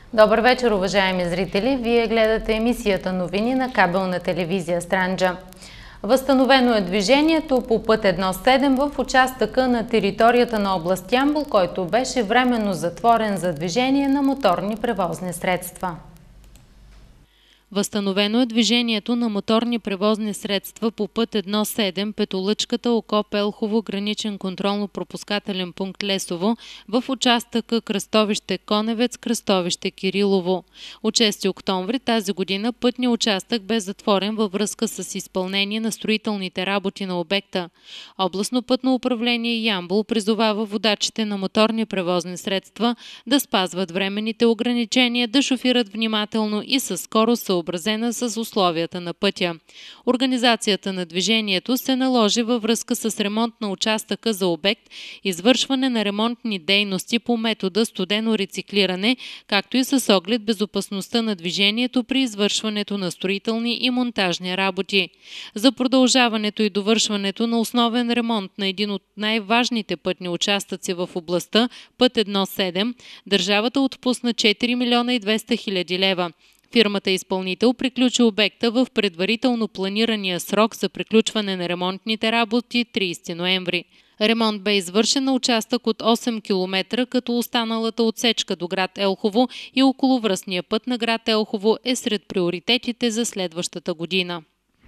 Добър вечер, уважаеми зрители! Вие гледате емисията новини на кабелна телевизия Странджа. Възстановено е движението по път 1-7 в участъка на територията на област Ямбол, който беше временно затворен за движение на моторни превозни средства. Възстановено е движението на моторни превозни средства по път 1-7 Петолъчката Окоп Елхово граничен контролно-пропускателен пункт Лесово в участъка кръстовище Коневец кръстовище Кирилово. От 6 октомври тази година пътният участък бе затворен във връзка с изпълнение на строителните работи на обекта. Областно пътно управление Ямбол призовава водачите на моторни превозни средства да спазват временните ограничения, да шофират внимателно и със скорост съобразена с условията на пътя. Организацията на движението се наложи във връзка с ремонт на участъка за обект, извършване на ремонтни дейности по метода студено рециклиране, както и с оглед безопасността на движението при извършването на строителни и монтажни работи. За продължаването и довършването на основен ремонт на един от най-важните пътни участъци в областта, път 1-7, държавата отпусна 4 милиона и 200 хиляди лева. Фирмата изпълнител приключи обекта в предварително планирания срок за приключване на ремонтните работи 30 ноември. Ремонт бе извършен на участък от 8 км, като останалата отсечка до град Елхово и околовръстния път на град Елхово е сред приоритетите за следващата година.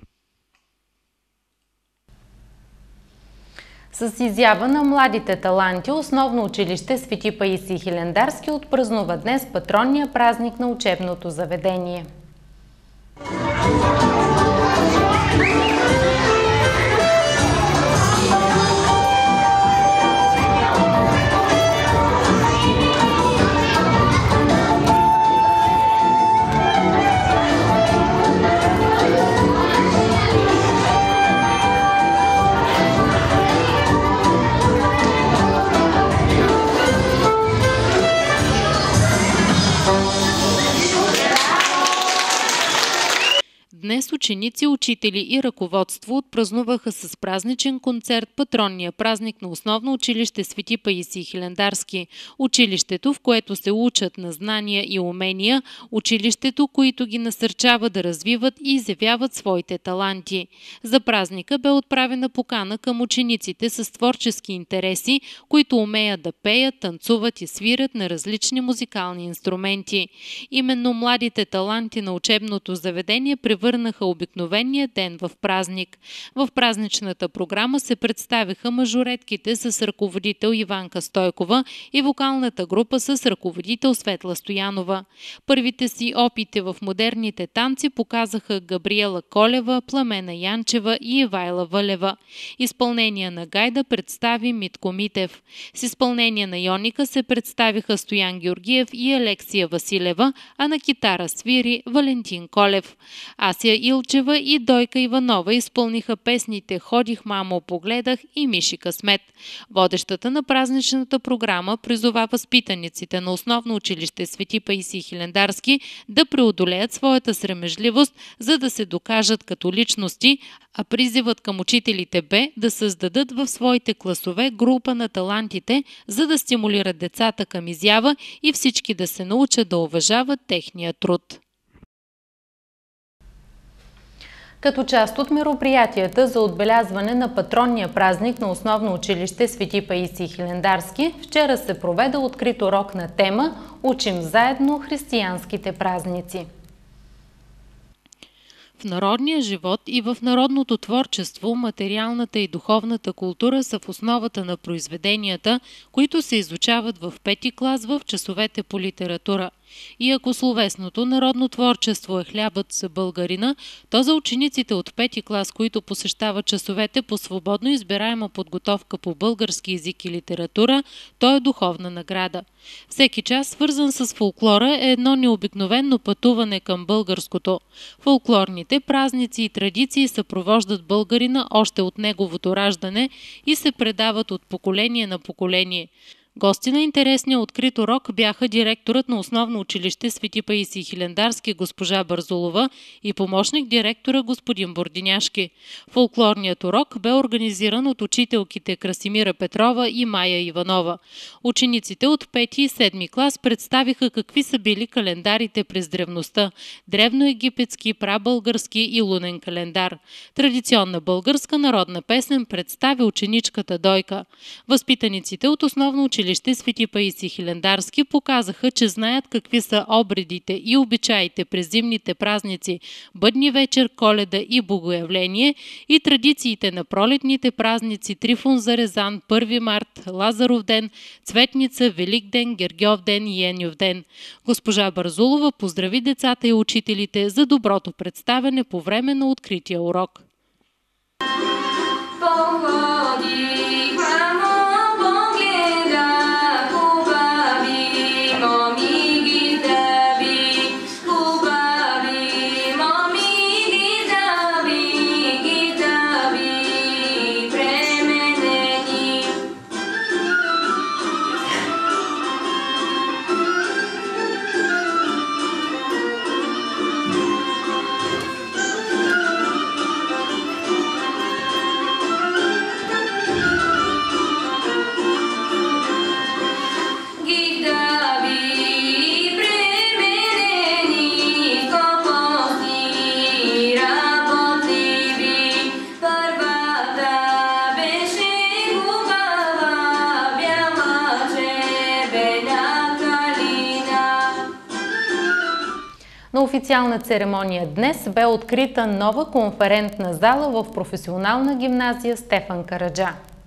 С изява на младите таланти, основно училище Свети Паисий Хилендарски отпразнува днес патронния празник на учебното заведение. Днес ученици, учители и ръководство отпразнуваха с празничен концерт патронния празник на основно училище Свети Паисий Хилендарски. Училището, в което се учат на знания и умения, училището, които ги насърчава да развиват и изявяват своите таланти. За празника бе отправена покана към учениците с творчески интереси, които умеят да пеят, танцуват и свирят на различни музикални инструменти. Именно младите таланти на учебното заведение превърнаха обикновения ден в празник. В празничната програма се представиха мажоретките с ръководител Иванка Стойкова и вокалната група с ръководител Светла Стоянова. Първите си опити в модерните танци показаха Габриела Колева, Пламена Янчева и Ивайла Вълева. Изпълнение на гайда представи Митко Митев. С изпълнение на йоника се представиха Стоян Георгиев и Алексия Василева, а на китара свири Валентин Колев. Асия Илчева и Дойка Иванова изпълниха песните "Ходих, мамо, погледах" и "Миши късмет". Водещата на празничната програма призова възпитаниците на основно училище Свети Паисий Хилендарски да преодолеят своята срамежливост, за да се докажат като личности, а призивът към учителите бе да създадат в своите класове група на талантите, за да стимулират децата към изява и всички да се научат да уважават техния труд. Като част от мероприятията за отбелязване на патронния празник на основно училище Свети Паисий Хилендарски, вчера се проведе открит урок на тема "Учим заедно християнските празници". В народния живот и в народното творчество материалната и духовната култура са в основата на произведенията, които се изучават в 5-ти клас в часовете по литература. И ако словесното народно творчество е хлябът за българина, то за учениците от 5-ти клас, които посещават часовете по свободно избираема подготовка по български език и литература, то е духовна награда. Всеки час, свързан с фолклора, е едно необикновено пътуване към българското. Фолклорните празници и традиции съпровождат българина още от неговото раждане и се предават от поколение на поколение. Гости на интересния открит урок бяха директорът на основно училище Свети Паисий Хилендарски госпожа Барзулова и помощник директора господин Бординяшки. Фолклорният урок бе организиран от учителките Красимира Петрова и Майя Иванова. Учениците от 5 и 7 клас представиха какви са били календарите през древността – древноегипетски, прабългарски и лунен календар. Традиционна българска народна песен представи ученичката Дойка. Възпитаниците от основно училище Свети Паисий Хилендарски показаха, че знаят какви са обредите и обичаите през зимните празници Бъдни вечер, Коледа и Богоявление и традициите на пролетните празници Трифон Зарезан, 1 март, Лазаров ден, Цветница, Великден, Гергьов ден и Еньов ден. Госпожа Барзулова поздрави децата и учителите за доброто представяне по време на открития урок. На официална церемония днес бе открита нова конферентна зала в професионална гимназия Стефан Караджа.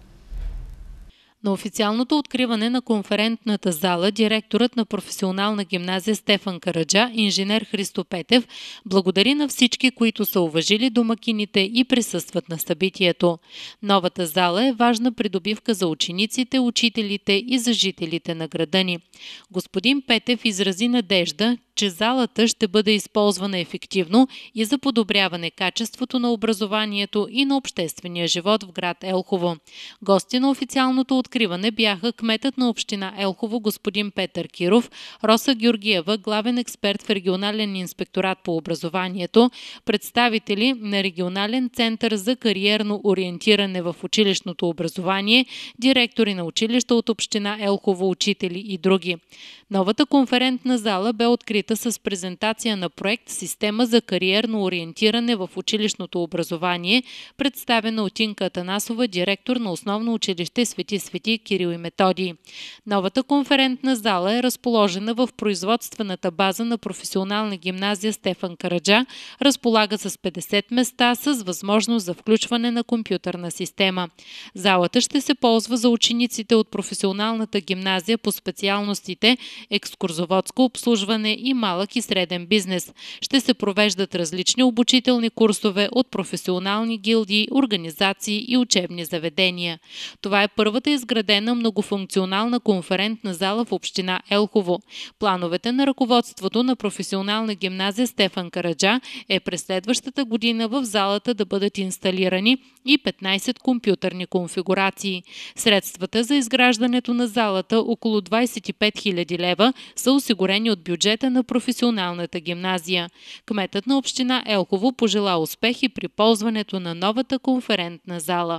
На официалното откриване на конферентната зала директорът на професионална гимназия Стефан Караджа, инженер Христо Петев, благодари на всички, които са уважили домакините и присъстват на събитието. Новата зала е важна придобивка за учениците, учителите и за жителите на града ни. Господин Петев изрази надежда, че залата ще бъде използвана ефективно и за подобряване качеството на образованието и на обществения живот в град Елхово. Гости на официалното откриване бяха кметът на община Елхово господин Петър Киров, Роса Георгиева, главен експерт в регионален инспекторат по образованието, представители на регионален център за кариерно ориентиране в училищното образование, директори на училища от община Елхово, учители и други. Новата конферентна зала бе открита с презентация на проект «Система за кариерно ориентиране в училищното образование», представена от Инка Атанасова, директор на основно училище Свети Кирил и Методий. Новата конферентна зала е разположена в производствената база на професионална гимназия Стефан Караджа, разполага с 50 места с възможност за включване на компютърна система. Залата ще се ползва за учениците от професионалната гимназия по специалностите екскурзоводско обслужване и малък и среден бизнес. Ще се провеждат различни обучителни курсове от професионални гилдии, организации и учебни заведения. Това е първата изградена многофункционална конферентна зала в община Елхово. Плановете на ръководството на професионална гимназия Стефан Караджа е през следващата година в залата да бъдат инсталирани и 15 компютърни конфигурации. Средствата за изграждането на залата, около 25 000 лева, са осигурени от бюджета на професионалната гимназия. Кметът на община Елхово пожела успехи при ползването на новата конферентна зала.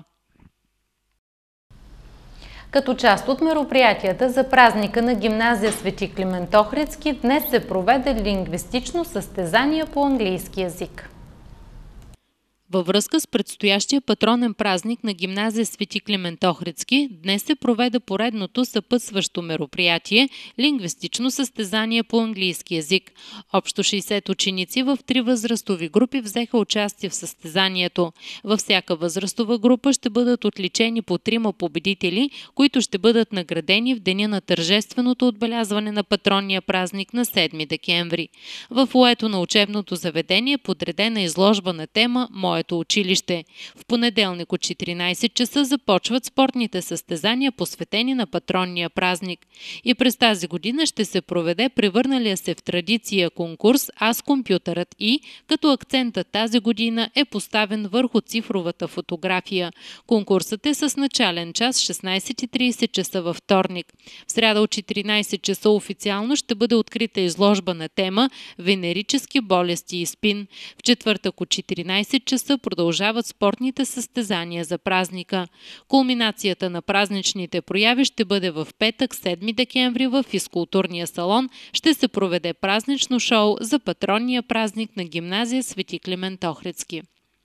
Като част от мероприятията за празника на гимназия Свети Климент Охридски, днес се проведе лингвистично състезание по английски язик. Във връзка с предстоящия патронен празник на гимназия Свети Климент Охридски, днес се проведе поредното съпътстващо мероприятие – лингвистично състезание по английски язик. Общо 60 ученици в 3 възрастови групи взеха участие в състезанието. Във всяка възрастова група ще бъдат отличени по 3 победители, които ще бъдат наградени в деня на тържественото отбелязване на патронния празник на 7 декември. В фоайето на учебното заведение е подредена изложба на тема «Моето своето училище. В понеделник от 14 часа започват спортните състезания, посветени на патронния празник. И през тази година ще се проведе превърналия се в традиция конкурс "Аз компютърът и", като акцентът тази година е поставен върху цифровата фотография. Конкурсът е с начален час 16:30 часа във вторник. В сряда от 14 часа официално ще бъде открита изложба на тема "Венерически болести и спин". В четвъртък от 14 часа продължават спортните състезания за празника. Кулминацията на празничните прояви ще бъде в петък, 7 декември в физкултурния салон. Ще се проведе празнично шоу за патронния празник на гимназия Свети Климент Охридски.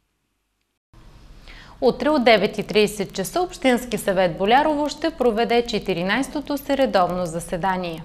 Утре от 9:30 часа Общински съвет Болярово ще проведе 14-то си редовно заседание.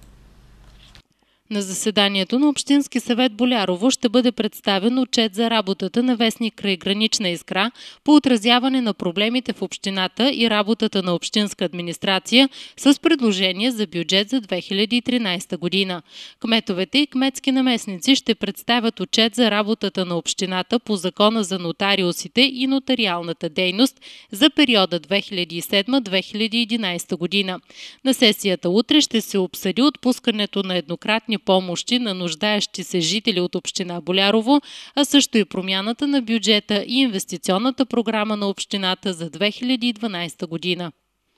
На заседанието на Общински съвет Болярово ще бъде представен отчет за работата на вестник "Крайгранична искра" по отразяване на проблемите в общината и работата на общинска администрация с предложение за бюджет за 2013 година. Кметовете и кметски наместници ще представят отчет за работата на общината по Закона за нотариусите и нотариалната дейност за периода 2007-2011 година. На сесията утре ще се обсъди отпускането на еднократни помощи на нуждаещи се жители от община Болярово, а също и промяната на бюджета и инвестиционната програма на общината за 2012 година.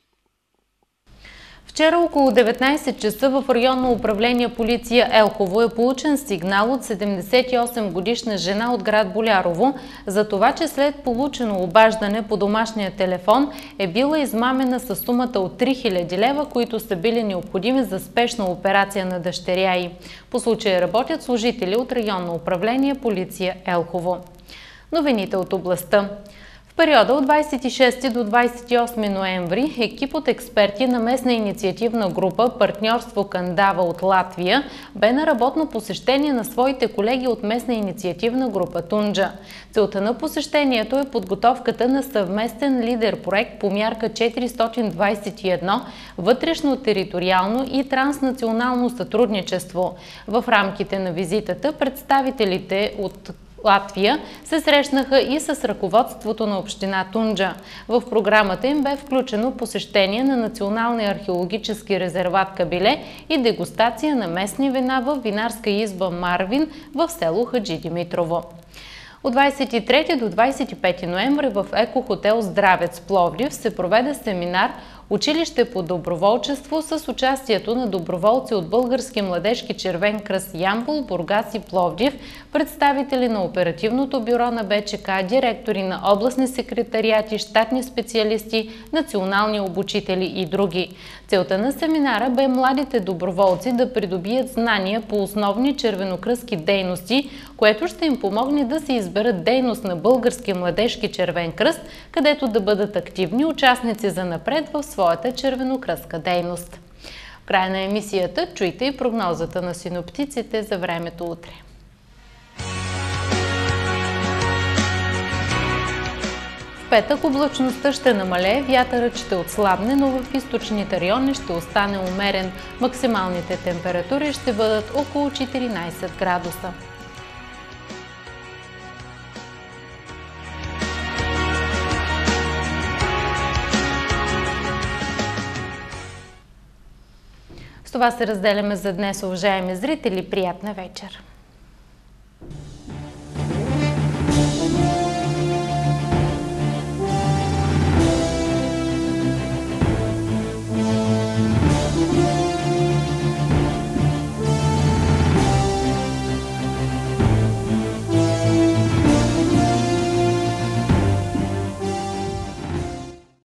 Вчера около 19 часа в районно управление полиция Елхово е получен сигнал от 78-годишна жена от град Болярово за това, че след получено обаждане по домашния телефон е била измамена със сумата от 3000 лева, които са били необходими за спешна операция на дъщеря й. По случая работят служители от районно управление полиция Елхово. Новините от областта. В периода от 26 до 28 ноември екип от експерти на местна инициативна група "Партньорство Кандава" от Латвия бе на работно посещение на своите колеги от местна инициативна група Тунджа. Целта на посещението е подготовката на съвместен лидер проект по мярка 421 "Вътрешно териториално и транснационално сътрудничество". В рамките на визитата представителите от Латвия се срещнаха и с ръководството на община Тунджа. В програмата им бе включено посещение на Националния археологически резерват Кабиле и дегустация на местни вина в винарска изба Марвин в село Хаджидимитрово. От 23 до 25 ноември в Еко-хотел Здравец Пловдив се проведе семинар "Училище по доброволчество" с участието на доброволци от Български младежки червен кръст Ямбол, Бургас и Пловдив, представители на оперативното бюро на БЧК, директори на областни секретариати, щатни специалисти, национални обучители и други. Целта на семинара бе младите доброволци да придобият знания по основни червенокръстки дейности, което ще им помогне да се изберат дейност на Български младежки червен кръст, където да бъдат активни участници занапред в своята червенокръстка дейност. В края на емисията чуйте и прогнозата на синоптиците за времето утре. В петък облачността ще намалее, вятърът ще отслабне, но в източните райони ще остане умерен. Максималните температури ще бъдат около 14 градуса. С това се разделяме за днес, уважаеми зрители. Приятна вечер!